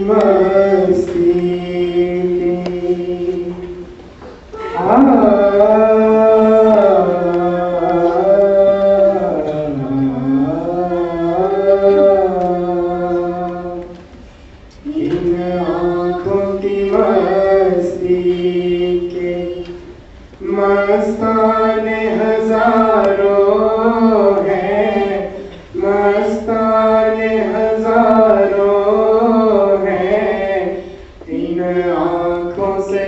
मस्ती इन आँखों की मस्ती के मस्ताने हजारों हैं, मस्ताने हजारों हैं। इन आँखों से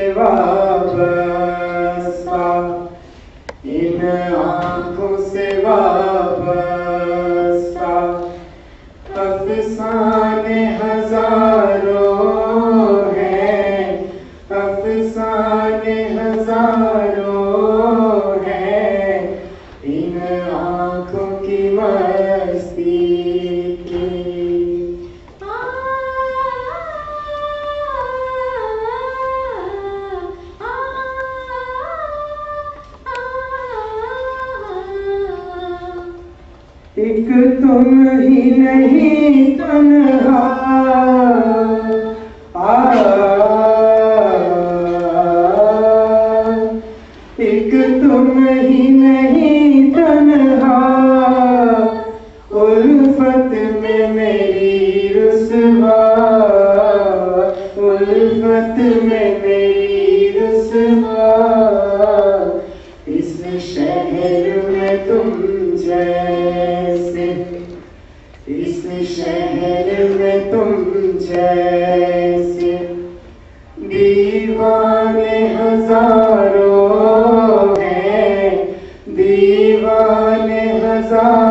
वाबस्ता, इन आँखों से वाबस्ता अफसाने हजारों हैं, अफसाने हजारों हैं। इन आँखों की मस्ती की एक तुम ही नहीं तन्हा एक तुम ही नहीं तन्हा। उल्फत में मेरी रुसवा, उल्फत में मेरी रुसवा। इस शहर में तुम जैसे, इस शहर में तुम जैसे दीवाने हजारों हैं, दीवाने हजारों।